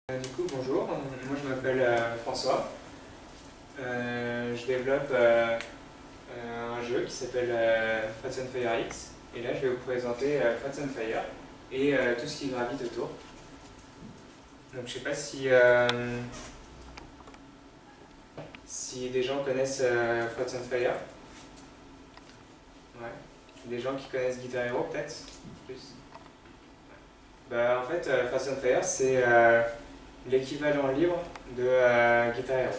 Du coup, bonjour, moi je m'appelle François. Je développe un jeu qui s'appelle Fats and Fire X. Et là, je vais vous présenter Fats and Fire et tout ce qui gravite autour. Donc, je sais pas si des gens connaissent Fats and Fire. Ouais. Des gens qui connaissent Guitar Hero, peut-être plus. Bah, en fait, Fats and Fire, c'est l'équivalent libre de Guitar Hero.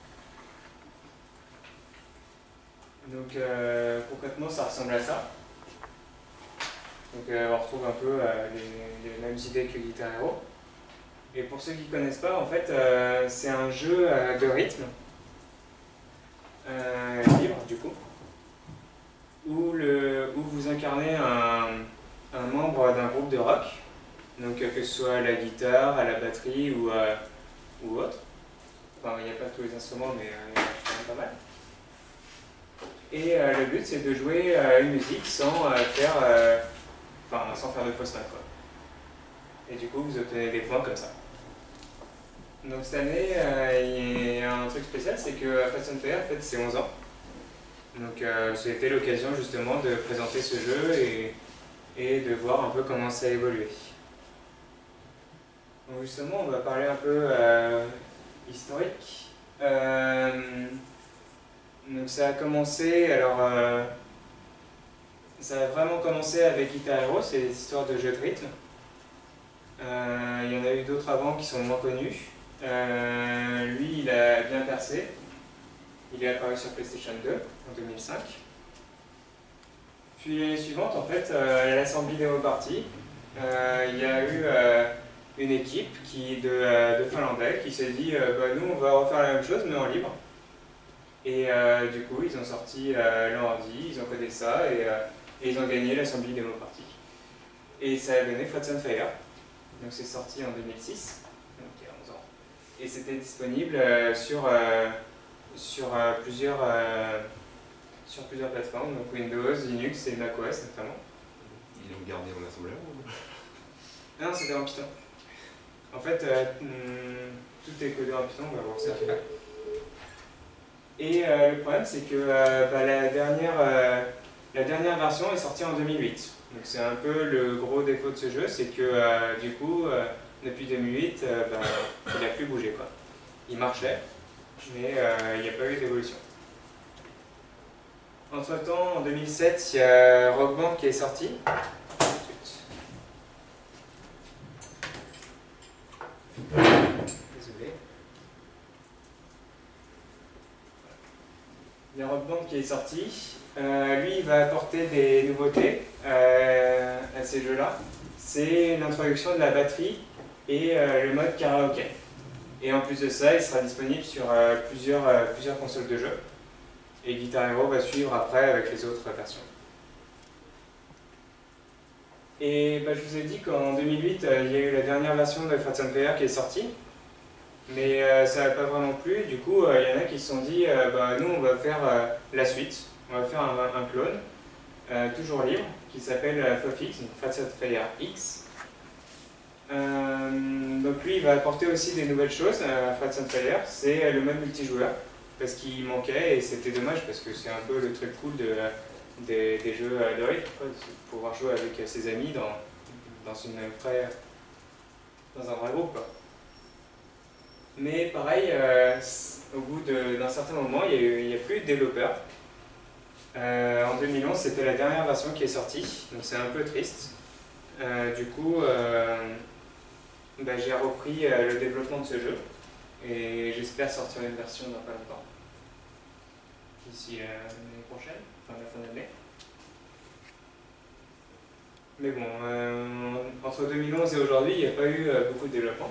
Donc concrètement ça ressemble à ça. Donc on retrouve un peu les mêmes idées que Guitar Hero. Et pour ceux qui ne connaissent pas, en fait c'est un jeu de rythme libre du coup, où vous incarnez un membre d'un groupe de rock, donc que ce soit à la guitare, à la batterie ou autre. Enfin il n'y a pas tous les instruments mais il y en a quand même pas mal. Et le but c'est de jouer une musique sans faire de fausses notes, quoi. Et du coup vous obtenez des points comme ça. Donc cette année il y a un truc spécial, c'est que Fats and Fire fête ses 11 ans. Donc c'était l'occasion justement de présenter ce jeu et de voir un peu comment ça a évolué. Donc justement on va parler un peu historique. Donc ça a commencé, ça a vraiment commencé avec Guitar Hero, c'est des histoires de jeux de rythme. Il y en a eu d'autres avant qui sont moins connus. Lui, il a bien percé. Il est apparu sur PlayStation 2 en 2005. Puis l'année suivante, en fait, à l'Assembly Demo Party, il y a eu une équipe de Finlandais qui s'est dit nous, on va refaire la même chose, mais en libre. Et du coup, ils ont sorti l'ordi, ils ont codé ça et ils ont gagné l'Assembly Demo Party. Et ça a donné Fats and Fire. Donc c'est sorti en 2006, donc il y a 11 ans. Et c'était disponible sur plusieurs plateformes, donc Windows, Linux et macOS notamment. Ils l'ont gardé en assembleur ou... Non, c'était en Python. En fait, tout est codé en Python, on va voir ça après. Et le problème, c'est que la dernière version est sortie en 2008. Donc c'est un peu le gros défaut de ce jeu, c'est que du coup, depuis 2008, il n'a plus bougé, quoi. Il marchait, mais il n'y a pas eu d'évolution. Entre-temps, en 2007, il y a Rock Band qui est sorti. Désolé. Il y a Rock Band qui est sorti. Lui, il va apporter des nouveautés à ces jeux-là. C'est l'introduction de la batterie et le mode karaoké. Et en plus de ça, il sera disponible sur plusieurs consoles de jeux. Et Guitar Hero va suivre après avec les autres versions. Et je vous ai dit qu'en 2008, il y a eu la dernière version de Fats and Fire qui est sortie. Mais ça n'a pas vraiment plu. Du coup, il y en a qui se sont dit nous, on va faire la suite. On va faire un clone, toujours libre, qui s'appelle FOFX, donc Fats and Fire X. Donc lui, il va apporter aussi des nouvelles choses à Fats and Fire. C'est le mode multijoueur, parce qu'il manquait, et c'était dommage, parce que c'est un peu le truc cool des jeux de rythme, de pouvoir jouer avec ses amis dans un vrai groupe, quoi. Mais pareil, au bout d'un certain moment, il n'y a plus de développeurs. En 2011, c'était la dernière version qui est sortie, donc c'est un peu triste. Du coup, j'ai repris le développement de ce jeu et j'espère sortir une version dans pas longtemps, d'ici l'année prochaine, enfin la fin d'année. Mais bon, entre 2011 et aujourd'hui, il n'y a pas eu beaucoup de développement.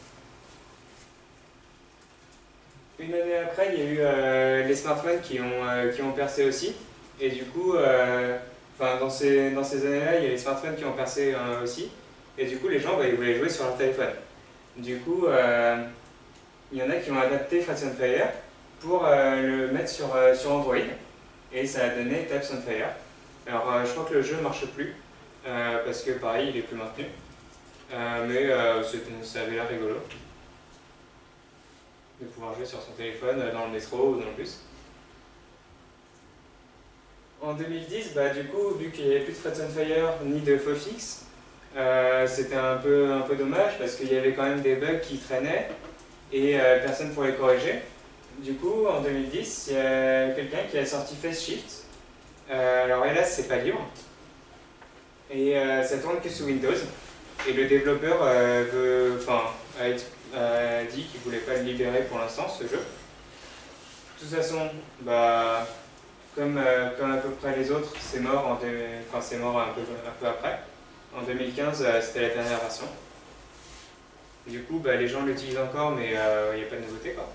Une année après, il y a eu les smartphones qui ont percé aussi. Et du coup, dans ces années-là, il y a les smartphones qui ont percé aussi. Et du coup, les gens, ils voulaient jouer sur leur téléphone. Du coup, il y en a qui ont adapté Fats and Fire pour le mettre sur Android. Et ça a donné Taps and Fire. Alors, je crois que le jeu ne marche plus, parce que pareil, il est plus maintenu. Mais ça avait l'air rigolo. de pouvoir jouer sur son téléphone dans le métro ou dans le bus. En 2010, bah, du coup, vu qu'il n'y avait plus de Threads on Fire ni de faux fixes, c'était un peu dommage parce qu'il y avait quand même des bugs qui traînaient et personne pour les corriger. Du coup, en 2010, il y a quelqu'un qui a sorti FaceShift. Alors hélas, c'est pas libre. Et ça tourne que sous Windows. Et le développeur a dit qu'il voulait pas le libérer pour l'instant, ce jeu. De toute façon, bah, comme à peu près les autres, c'est mort, c'est mort un peu après. En 2015, c'était la dernière version. Du coup, bah, les gens l'utilisent encore, mais il n'y a pas de nouveauté, quoi.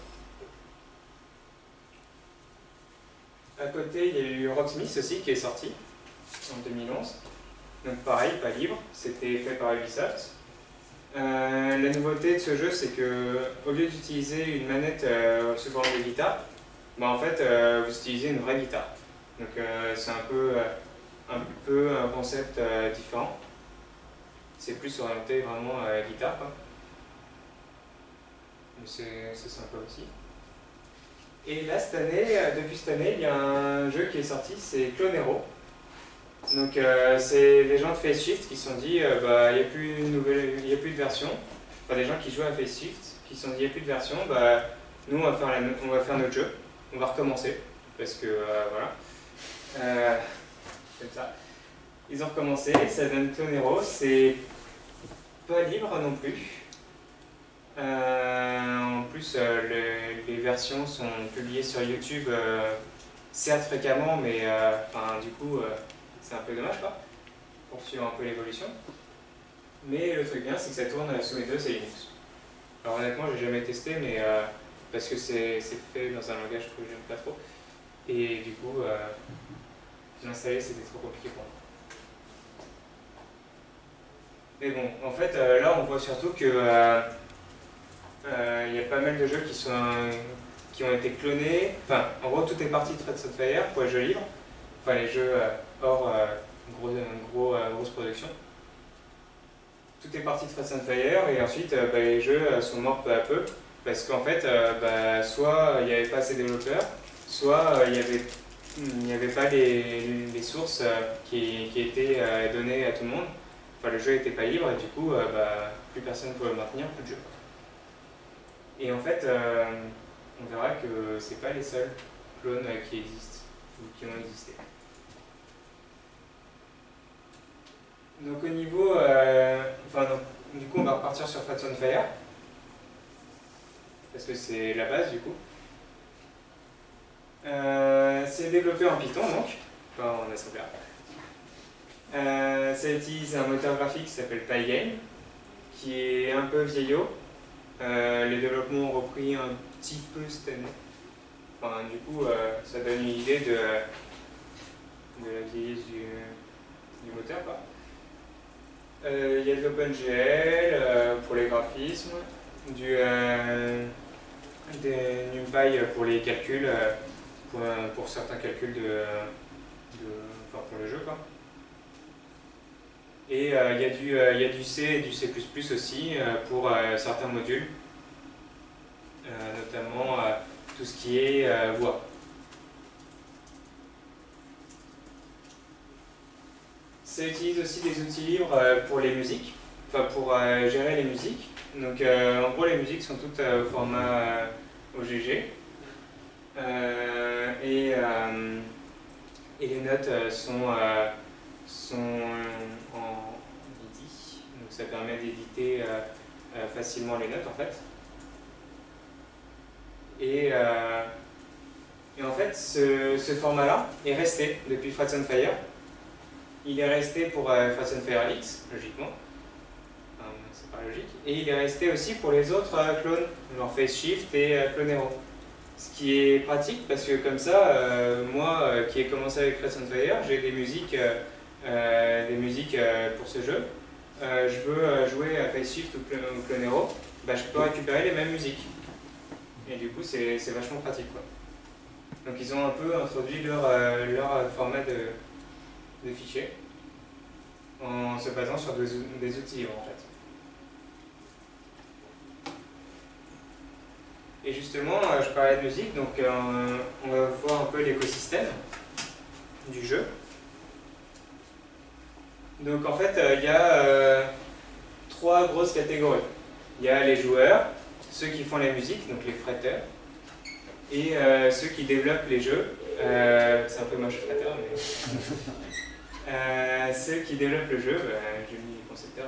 À côté, il y a eu Rocksmith aussi qui est sorti en 2011. Donc pareil, pas libre, c'était fait par Ubisoft. La nouveauté de ce jeu, c'est que au lieu d'utiliser une manette sous forme de guitare, bah, en fait, vous utilisez une vraie guitare. Donc c'est un peu un concept différent. C'est plus orienté vraiment à la guitare, quoi. Mais c'est sympa aussi. Et là, depuis cette année, il y a un jeu qui est sorti, c'est Clonero. Donc c'est les gens de FaceShift qui se sont dit, bah, il n'y a plus de version. Enfin, les gens qui jouent à FaceShift qui se sont dit, il n'y a plus de version, bah, nous on va faire notre jeu, on va recommencer. Parce que voilà. Comme ça. Ils ont recommencé, ça donne Clonero, c'est pas libre non plus. En plus, les versions sont publiées sur YouTube, certes fréquemment, mais du coup, c'est un peu dommage, quoi, pour suivre un peu l'évolution. Mais le truc bien, c'est que ça tourne sous Windows et Linux. Alors honnêtement, j'ai jamais testé, mais parce que c'est fait dans un langage que j'aime pas trop. Et du coup, l'installer, c'était trop compliqué pour moi. Mais bon, en fait, là, on voit surtout que il y a pas mal de jeux qui ont été clonés. Enfin, en gros, tout est parti de Threads on Fire pour les jeux libres. Enfin, les jeux hors grosse production. Tout est parti de Threads on Fire et ensuite, les jeux sont morts peu à peu. Parce qu'en fait, soit il n'y avait pas assez de développeurs, soit il n'y avait pas les sources qui étaient données à tout le monde. Enfin, le jeu n'était pas libre et du coup, plus personne ne pouvait le maintenir, plus de jeu. Et en fait, on verra que c'est pas les seuls clones qui existent ou qui ont existé. Donc au niveau, du coup, on va repartir sur Threads on Fire parce que c'est la base du coup. C'est développé en Python donc, pas en assembler. Ça utilise un moteur graphique qui s'appelle Pygame, qui est un peu vieillot. Les développements ont repris un petit peu cette année. Enfin, du coup, ça donne une idée de la vieillesse du moteur, quoi. Il y a de l'OpenGL pour les graphismes, des NumPy pour les calculs, pour certains calculs pour le jeu, quoi. Et il y a du C et du C++ aussi pour certains modules, notamment tout ce qui est voix. Ça utilise aussi des outils libres pour les musiques, enfin pour gérer les musiques. Donc en gros les musiques sont toutes au format OGG et les notes sont en MIDI, donc ça permet d'éditer facilement les notes en fait. Et en fait ce format-là est resté depuis Threads on Fire. Il est resté pour Threads on Fire X, logiquement. C'est pas logique. Et il est resté aussi pour les autres clones, genre FaceShift et Clonero. Ce qui est pratique parce que comme ça, moi qui ai commencé avec Threads on Fire, j'ai des musiques pour ce jeu. Je veux jouer à FaceShift ou Clonero, je peux récupérer les mêmes musiques. Et du coup, c'est vachement pratique, quoi. Donc ils ont un peu introduit leur format de fichiers en se basant sur des outils libres en fait. Et justement, je parlais de musique, donc on va voir un peu l'écosystème du jeu. Donc en fait, il y a 3 grosses catégories. Il y a les joueurs, ceux qui font la musique, donc les fretteurs, et ceux qui développent les jeux. C'est un peu moche fretteur, mais... ceux qui développent le jeu, j'ai mis les concepteurs.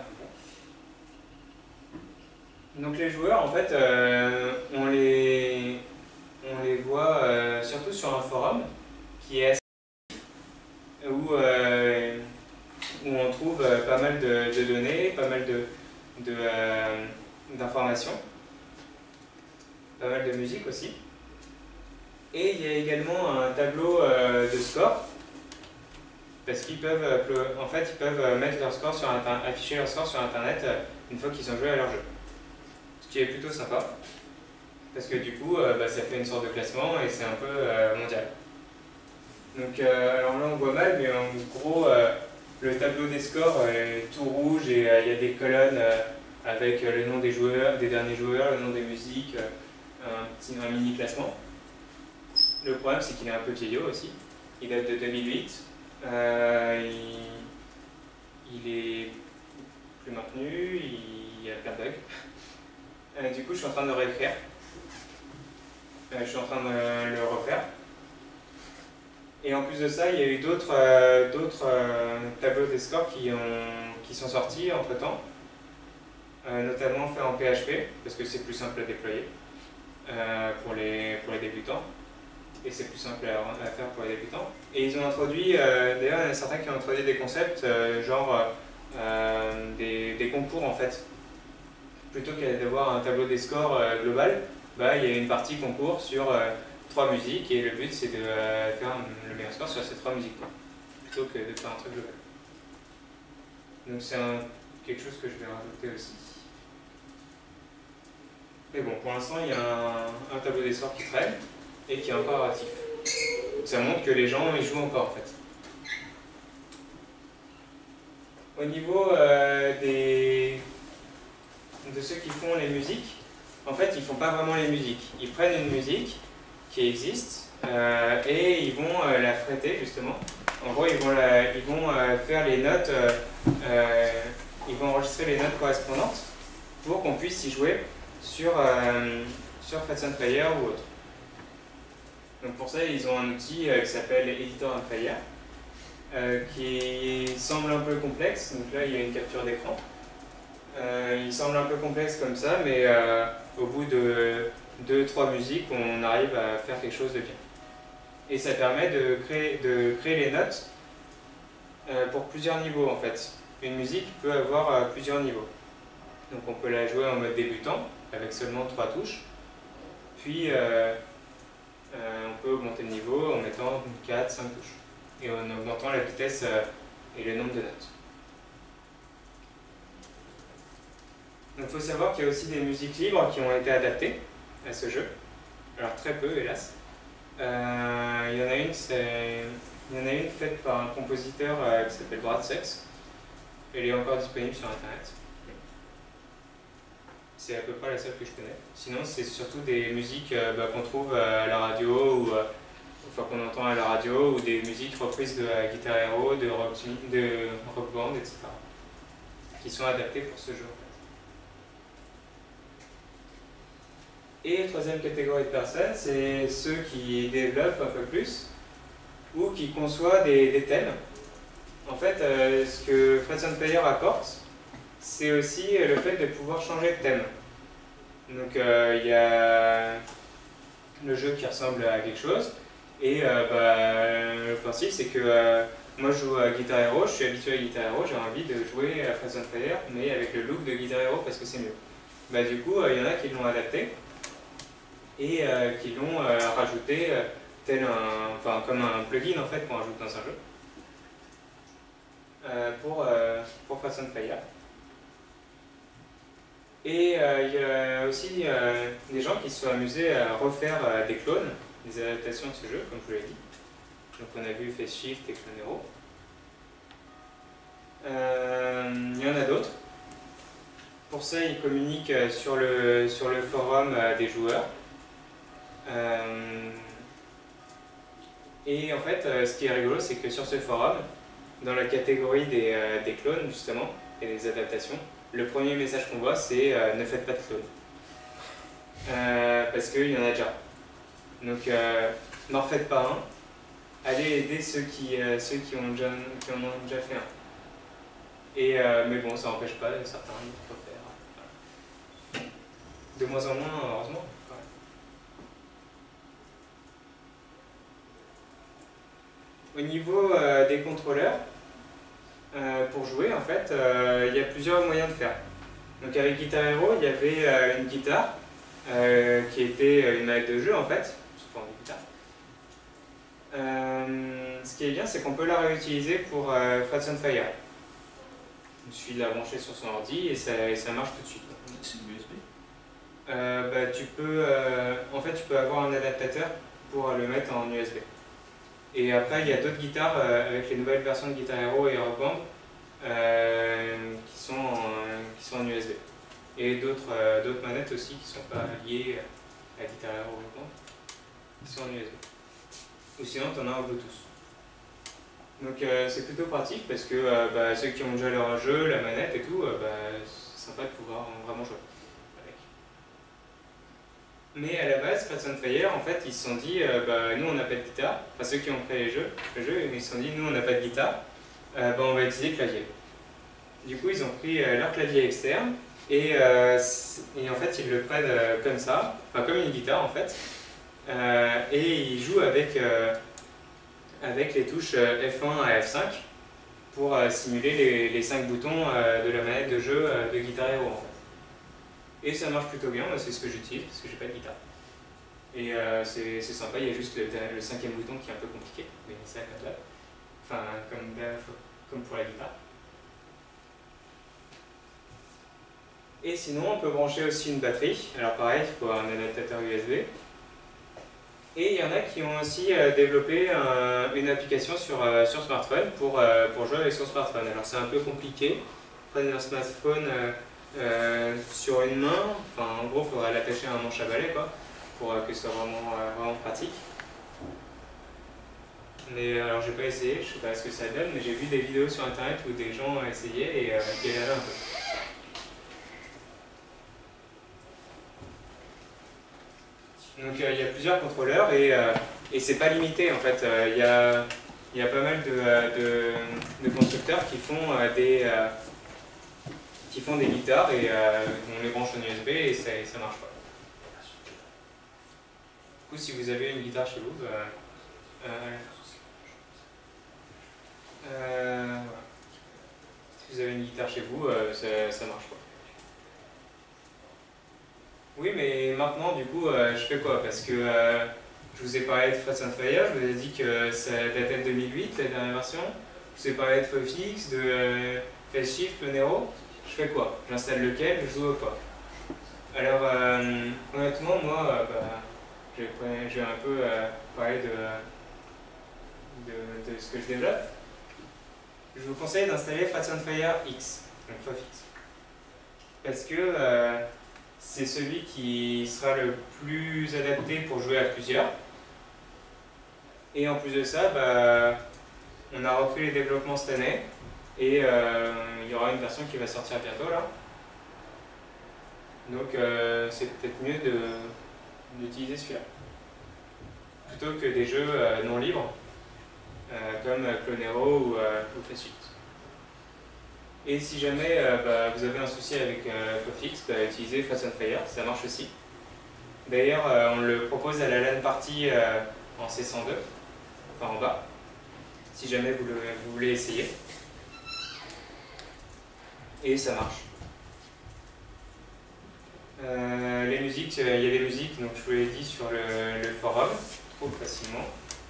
Donc les joueurs, en fait, on les voit surtout sur un forum qui est assez où on trouve pas mal de données, pas mal d'informations, pas mal de musique aussi. Et il y a également un tableau de score, parce qu'ils peuvent, en fait, ils peuvent mettre leur score sur afficher leur score sur Internet une fois qu'ils ont joué à leur jeu. Ce qui est plutôt sympa, parce que du coup, ça fait une sorte de classement et c'est un peu mondial. Donc, alors là on voit mal, mais en gros, le tableau des scores est tout rouge et il y a des colonnes avec le nom des joueurs, des derniers joueurs, le nom des musiques, un mini classement. Le problème, c'est qu'il est un peu vieillot aussi. Il date de 2008. Il est plus maintenu, il y a plein de bugs. Du coup, je suis en train de le réécrire. Je suis en train de le refaire. Et en plus de ça, il y a eu d'autres tableaux des scores qui sont sortis entre-temps, notamment faits en PHP, parce que c'est plus simple à déployer pour les débutants. Et c'est plus simple à faire pour les débutants. Et ils ont introduit, d'ailleurs, il y en a certains qui ont introduit des concepts, genre des concours en fait. Plutôt qu'à d'avoir un tableau des scores global, il y a une partie concours sur 3 musiques et le but c'est de faire le meilleur score sur ces 3 musiques, plutôt que de faire un truc global. Donc c'est quelque chose que je vais rajouter aussi. Mais bon, pour l'instant il y a un tableau des scores qui traîne et qui est encore actif. Ça montre que les gens y jouent encore en fait. Au niveau de ceux qui font les musiques, en fait ils font pas vraiment les musiques. Ils prennent une musique qui existe et ils vont la fretter justement. En gros ils vont faire les notes, ils vont enregistrer les notes correspondantes pour qu'on puisse y jouer sur Frets on Fire ou autre. Donc pour ça ils ont un outil qui s'appelle Editor on Fire qui semble un peu complexe. Donc là il y a une capture d'écran. Il semble un peu complexe comme ça, mais au bout de 2-3 musiques, on arrive à faire quelque chose de bien. Et ça permet de créer les notes pour plusieurs niveaux en fait. Une musique peut avoir plusieurs niveaux. Donc on peut la jouer en mode débutant, avec seulement 3 touches. Puis on peut augmenter le niveau en mettant 4-5 touches. Et en augmentant la vitesse et le nombre de notes. Donc il faut savoir qu'il y a aussi des musiques libres qui ont été adaptées à ce jeu. Alors très peu, hélas. Il y en a une faite par un compositeur qui s'appelle Brad Suggs. Elle est encore disponible sur Internet. C'est à peu près la seule que je connais. Sinon, c'est surtout des musiques qu'on trouve à la radio, ou qu'on entend à la radio, ou des musiques reprises de Guitar Hero, de Rock Band, etc. qui sont adaptées pour ce jeu. Et troisième catégorie de personnes, c'est ceux qui développent un peu plus ou qui conçoivent des thèmes. En fait, ce que Frets on Fire apporte, c'est aussi le fait de pouvoir changer de thème. Donc il y a le jeu qui ressemble à quelque chose, et le principe c'est que moi je joue à Guitar Hero, je suis habitué à Guitar Hero, j'ai envie de jouer à Frets on Fire, mais avec le look de Guitar Hero parce que c'est mieux. Du coup, il y en a qui l'ont adapté, et qui l'ont rajouté comme un plugin en fait qu'on rajoute dans un jeu pour Frets on Fire. Et il y a aussi des gens qui se sont amusés à refaire des clones, des adaptations de ce jeu, comme je vous l'ai dit. Donc on a vu Phase Shift et Clone Hero. Il y en a d'autres. Pour ça, ils communiquent sur le forum des joueurs. Et en fait, ce qui est rigolo, c'est que sur ce forum, dans la catégorie des clones, justement, et des adaptations, le premier message qu'on voit, c'est ne faites pas de clones. Parce qu'il y en a déjà. Donc, n'en refaites pas un. Allez aider ceux qui en ont déjà fait un. Et, mais bon, ça n'empêche pas certains de refaire. Voilà. De moins en moins, heureusement. Au niveau des contrôleurs, pour jouer, en fait, il y a plusieurs moyens de faire. Donc avec Guitar Hero, il y avait une guitare qui était une manette de jeu, en fait, sous forme de guitare. Ce qui est bien, c'est qu'on peut la réutiliser pour Frets on Fire. Il suffit de la brancher sur son ordi et ça marche tout de suite. C'est du USB? En fait, tu peux avoir un adaptateur pour le mettre en USB. Et après, il y a d'autres guitares avec les nouvelles versions de Guitar Hero et Rock Band qui sont en USB. Et d'autres manettes aussi qui ne sont pas liées à Guitar Hero ou Rock Band qui sont en USB. Ou sinon, tu en as en Bluetooth. Donc c'est plutôt pratique parce que ceux qui ont déjà leur jeu, la manette et tout, c'est sympa de pouvoir vraiment jouer avec. Mais à la base, Frets on Fire, en fait, ils se sont dit, nous on n'a pas de guitare, enfin ceux qui ont créé le jeu, ils se sont dit, nous on n'a pas de guitare, on va utiliser le clavier. Du coup, ils ont pris leur clavier externe et en fait, ils le prennent comme ça, enfin comme une guitare en fait, et ils jouent avec les touches F1 à F5 pour simuler les 5 boutons de la manette de jeu de Guitar Hero en fait. Et ça marche plutôt bien, c'est ce que j'utilise parce que j'ai pas de guitare. Et c'est sympa, il y a juste le 5e bouton qui est un peu compliqué, mais c'est comme ça. Enfin, comme pour la guitare. Et sinon, on peut brancher aussi une batterie. Alors pareil, il faut un adaptateur USB. Et il y en a qui ont aussi développé une application sur smartphone pour jouer avec son smartphone. Alors c'est un peu compliqué. Prendre un smartphone sur une main, enfin en gros il faudrait l'attacher à un manche à balai quoi, pour que ce soit vraiment pratique. Mais alors j'ai pas essayé, je sais pas ce que ça donne, mais j'ai vu des vidéos sur internet où des gens essayaient et galéraient un peu. Donc il y a plusieurs contrôleurs et c'est pas limité en fait. Il y a pas mal de constructeurs qui font des guitares et on les branche en USB et ça marche pas. Du coup, si vous avez une guitare chez vous, si vous avez une guitare chez vous, ça marche pas. Oui, mais maintenant, du coup, je fais quoi? Parce que je vous ai parlé de Frets on Fire, je vous ai dit que ça datait de 2008, la dernière version. Je vous ai parlé de FOFX, de Faceshift, Clonero. Je fais quoi? J'installe lequel? Je joue au quoi? Alors, honnêtement, moi, je vais un peu parler de ce que je développe. Je vous conseille d'installer Frets on Fire X, donc FOFX. Parce que c'est celui qui sera le plus adapté pour jouer à plusieurs. Et en plus de ça, on a repris les développements cette année et il y aura une version qui va sortir bientôt là. Donc c'est peut-être mieux d'utiliser celui-là plutôt que des jeux non libres comme Clonero ou Faceshift. Et si jamais vous avez un souci avec FOFX, utilisez Frets on Fire, ça marche aussi. D'ailleurs, on le propose à la LAN party en C102, enfin en bas, si jamais vous voulez essayer. Et ça marche. Les musiques, il y a des musiques, donc je vous l'ai dit sur le forum, trouve facilement.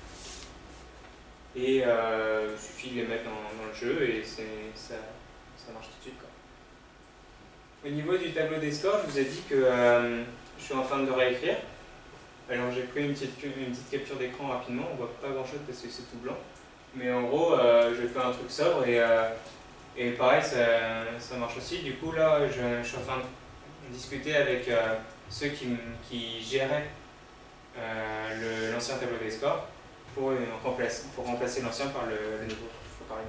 Et il suffit de les mettre dans le jeu et ça marche tout de suite, quoi. Au niveau du tableau des scores, je vous ai dit que je suis en train de le réécrire. Alors j'ai pris une petite capture d'écran rapidement, on voit pas grand chose parce que c'est tout blanc. Mais en gros, je fais un truc sobre et pareil, ça marche aussi. Du coup là, je suis en train de discuter avec ceux qui géraient l'ancien tableau des scores pour remplacer l'ancien par le nouveau Focarina.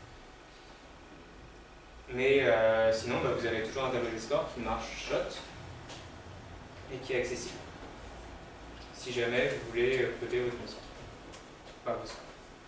Mais sinon, vous avez toujours un tableau des scores qui marche et qui est accessible. Si jamais vous voulez coder votre notion. Pas besoin.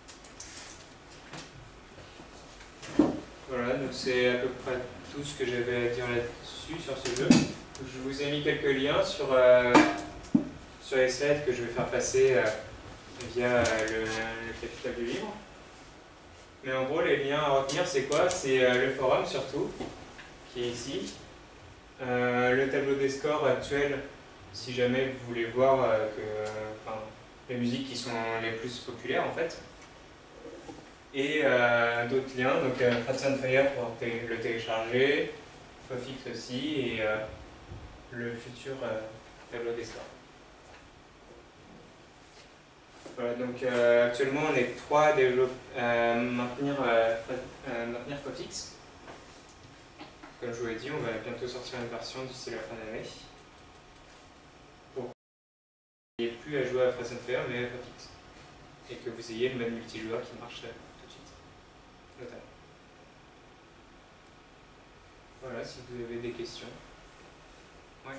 Voilà, donc c'est à peu près tout ce que j'avais à dire là-dessus, sur ce jeu. Je vous ai mis quelques liens sur les slides que je vais faire passer via le capital du livre. Mais en gros, les liens à retenir, c'est quoi? C'est le forum surtout, qui est ici. Le tableau des scores actuel, si jamais vous voulez voir les musiques qui sont les plus populaires en fait. Et d'autres liens, donc Frets on Fire pour le télécharger, Fofix aussi, et le futur tableau des scores. Voilà, donc actuellement on est 3 à maintenir Fofix. Comme je vous l'ai dit, on va bientôt sortir une version d'ici la fin d'année. Pour que vous n'ayez plus à jouer à Frets on Fire mais à Fofix. Et que vous ayez le même multijoueur qui marche tout de suite. Notamment. Voilà, si vous avez des questions. Ouais.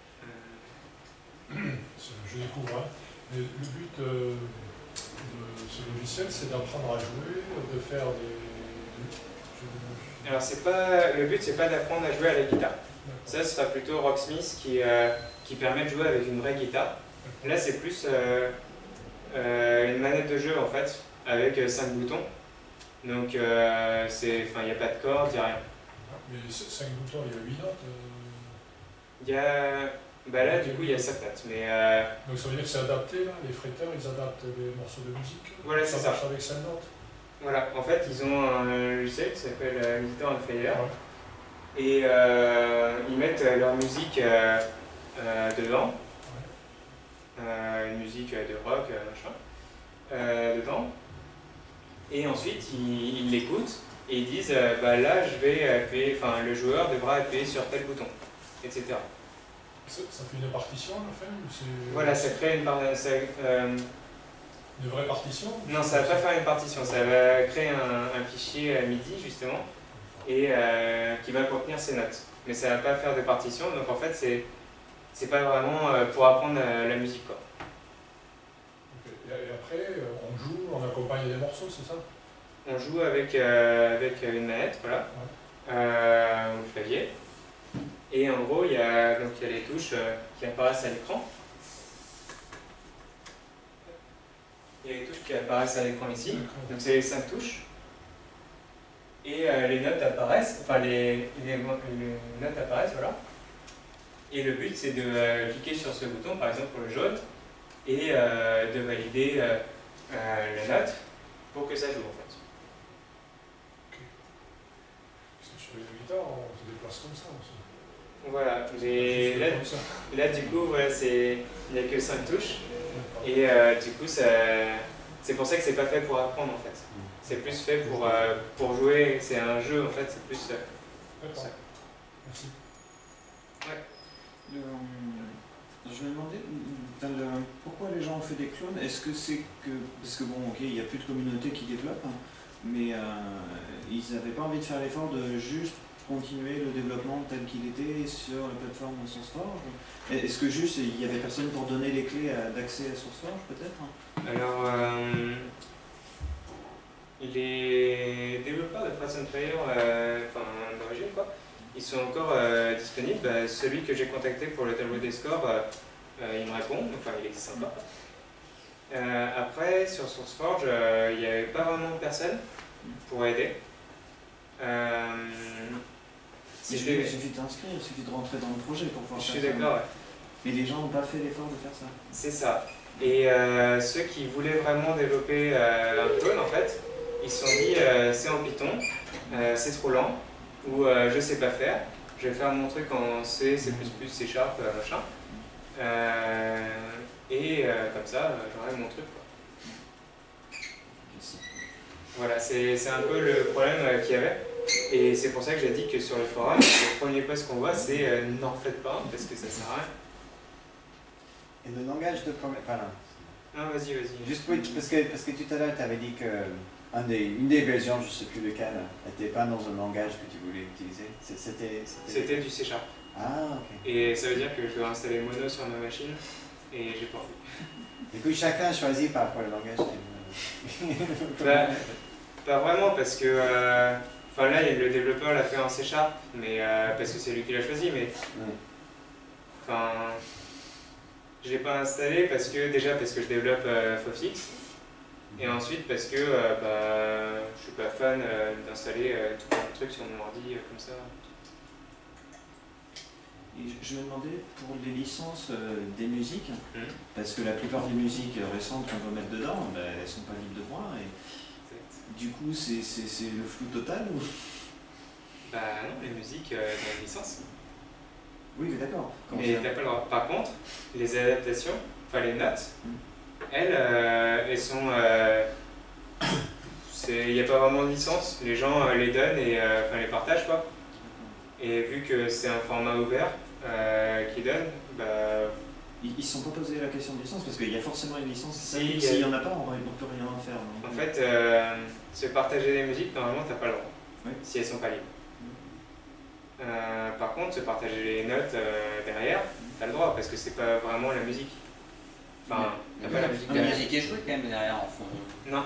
Je découvre. Mais le but de ce logiciel, c'est d'apprendre à jouer, de faire des... Alors le but, c'est pas d'apprendre à jouer à la guitare. Ça, ce sera plutôt Rocksmith qui permet de jouer avec une vraie guitare. Là, c'est plus une manette de jeu en fait, avec 5 boutons. Donc, il n'y a pas de cordes, il n'y a rien. Mais 5 boutons, il y a 8 notes. Il y a... là, du coup, il y a 7 notes. Mais, donc, ça veut dire que c'est adapté, là. Les fretteurs, ils adaptent les morceaux de musique. Voilà, c'est ça. Ça marche avec 5 notes. Voilà, en fait, ils ont un logiciel qui s'appelle Guitar on Fire. Ouais. Et ils mettent leur musique dedans. Ouais. Une musique de rock, machin, dedans. Et ensuite, ils l'écoutent et ils disent là, je vais appuyer, le joueur devra appuyer sur tel bouton, etc. Ça fait une partition à la fin ou voilà, ça crée une vraie partition? Non, ça va pas faire une partition, ça va créer un fichier MIDI justement et qui va contenir ces notes. Mais ça va pas faire de partition, donc en fait c'est pas vraiment pour apprendre la musique quoi. Okay. Et après, on joue, on accompagne des morceaux, c'est ça? On joue avec une manette, voilà, ouais. Au clavier. Et en gros, il y a les touches qui apparaissent à l'écran. Il y a les touches qui apparaissent à l'écran ici. Donc c'est les 5 touches. Et les notes apparaissent, les notes apparaissent, voilà. Et le but c'est de cliquer sur ce bouton, par exemple pour le jaune, et de valider la note pour que ça joue en fait. Sur une guitare, on se déplace comme ça aussi. Voilà, mais là du coup, voilà, il n'y a que 5 touches. Et du coup, c'est pour ça que c'est pas fait pour apprendre en fait. C'est plus fait pour jouer, c'est un jeu en fait, c'est plus ça. Merci. Ouais. Je me demandais pourquoi les gens ont fait des clones. Est-ce que c'est que... Parce que bon, ok, il n'y a plus de communauté qui développe, hein, mais ils n'avaient pas envie de faire l'effort de juste continuer le développement tel qu'il était sur la plateforme SourceForge. Est-ce que juste il n'y avait personne pour donner les clés d'accès à SourceForge peut-être? Alors, les développeurs de Frets on Fire, d'origine quoi, ils sont encore disponibles. Celui que j'ai contacté pour le tableau des scores, il me répond, il est sympa. Après, sur SourceForge, il n'y avait pas vraiment personne pour aider. Il suffit de t'inscrire, il suffit de rentrer dans le projet pour pouvoir faire ça. Je suis d'accord, ouais. Mais les gens n'ont pas fait l'effort de faire ça. C'est ça. Et ceux qui voulaient vraiment développer un clone, en fait, ils se sont dit c'est en Python, c'est trop lent, ou je sais pas faire, je vais faire mon truc en C, C++, C#, machin. Comme ça, j'aurai mon truc, quoi. Voilà, c'est un peu le problème qu'il y avait. Et c'est pour ça que j'ai dit que sur le forum, le premier post qu'on voit, c'est n'en faites pas, parce que ça sert à rien. Et le langage de programmation, pardon. Non, vas-y. Juste oui, parce que tout à l'heure, tu avais dit que une des versions, je ne sais plus lequel, n'était pas dans un langage que tu voulais utiliser. C'était du C#. Ah, ok. Et ça veut dire que je dois installer Mono sur ma machine, et j'ai pas envie. Du coup, chacun choisit par rapport au langage qu'il veut. Bah, pas vraiment, parce que enfin là, le développeur l'a fait en C#, mais parce que c'est lui qui l'a choisi, mais enfin, je l'ai pas installé parce que je développe FOFX, et ensuite parce que je suis pas fan d'installer tout plein de trucs sur mon ordi comme ça. Et je me demandais pour les licences des musiques, parce que la plupart des musiques récentes qu'on veut mettre dedans, elles sont pas libres de droit, et du coup c'est le flou total ou... Bah non, les musiques dans les licences. Oui, mais d'accord. Mais t'as pas le droit. Par contre, les adaptations, enfin les notes, elles sont... il n'y a pas vraiment de licence, les gens les donnent et les partagent quoi. Et vu que c'est un format ouvert qu'ils donnent, ils ne se sont pas posé la question de licence, parce qu'il y a forcément une licence. S'il n'y en a pas, on ne peut rien en faire. Donc. En fait, se partager des musiques, normalement, t'as pas le droit, si elles sont pas libres. Par contre, se partager les notes derrière, t'as le droit, parce que c'est pas vraiment la musique. Enfin, t'as pas la musique La musique est jouée quand même derrière en fond. Non.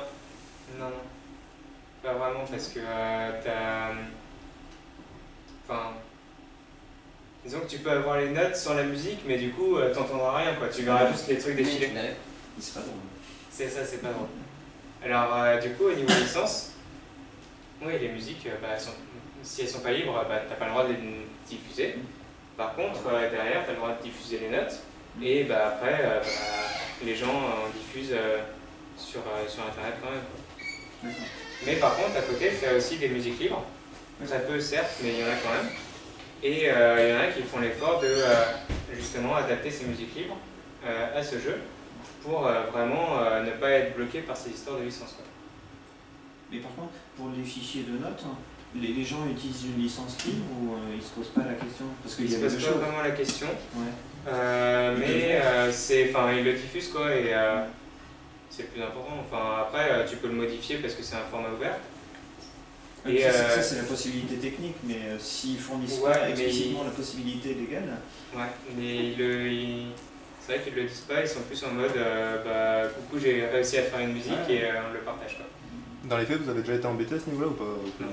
Pas vraiment, parce que t'as... Enfin... Disons que tu peux avoir les notes sans la musique, mais du coup, t'entendras rien, quoi. Tu verras juste les trucs défiler. C'est pas drôle. C'est ça, c'est pas drôle. Alors, du coup, au niveau licence, oui, les musiques, si elles sont pas libres, t'as pas le droit de les diffuser. Par contre, derrière, t'as le droit de diffuser les notes. Et après, les gens en diffusent sur Internet quand même, quoi. Mais par contre, à côté, il y a aussi des musiques libres. Très peu, certes, mais il y en a quand même. Et il y en a qui font l'effort de justement adapter ces musiques libres à ce jeu pour vraiment ne pas être bloqué par ces histoires de licence. Mais par contre, pour les fichiers de notes, les gens utilisent une licence libre ou ils ne se posent pas la question? Parce qu'il Ils ne se posent pas vraiment la question, mais ils le diffusent quoi, et c'est le plus important. Enfin, après, tu peux le modifier parce que c'est un format ouvert. Et ça c'est la possibilité technique, mais s'ils fournissent pas explicitement la possibilité légale... Ouais, mais c'est vrai qu'ils ne le disent pas, ils sont plus en mode coucou, j'ai réussi à faire une musique et on le partage pas. Dans les faits, vous avez déjà été embêté à ce niveau-là ou pas? Non.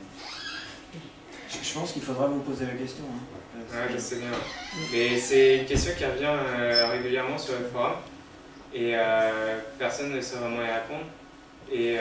Je pense qu'il faudra vous poser la question. Ouais, je sais bien. Mais c'est une question qui revient régulièrement sur le forum et personne ne sait vraiment y répondre. Et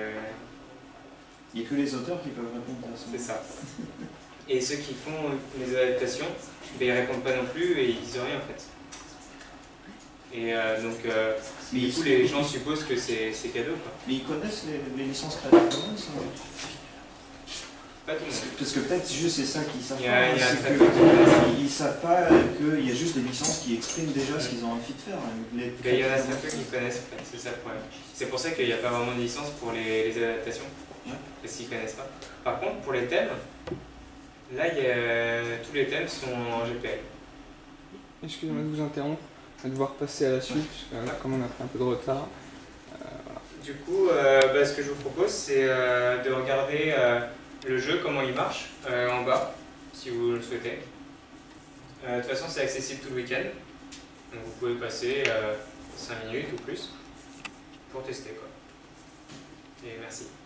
il n'y a que les auteurs qui peuvent répondre à ça. C'est ça. Et ceux qui font les adaptations, ils répondent pas non plus et ils disent rien en fait. Et donc, du coup, les gens supposent que c'est cadeau quoi. Mais ils connaissent les licences Creative Commons? Pas tout le monde. Parce que peut-être juste c'est ça qu'ils savent pas. Ils ne savent pas qu'il y a juste des licences qui expriment déjà ce qu'ils ont envie de faire. Il y en a très peu qui connaissent en fait, c'est ça le problème. C'est pour ça qu'il n'y a pas vraiment de licence pour les adaptations. Parce qu'ils ne connaissent pas. Par contre, pour les thèmes, là, tous les thèmes sont en GPL. Excusez-moi de vous interrompre, on va devoir passer à la suite, parce que comme on a pris un peu de retard. Voilà. Du coup, ce que je vous propose, c'est de regarder le jeu, comment il marche, en bas, si vous le souhaitez. De toute façon, c'est accessible tout le week-end. Donc vous pouvez passer 5 minutes ou plus pour tester, quoi. Et merci.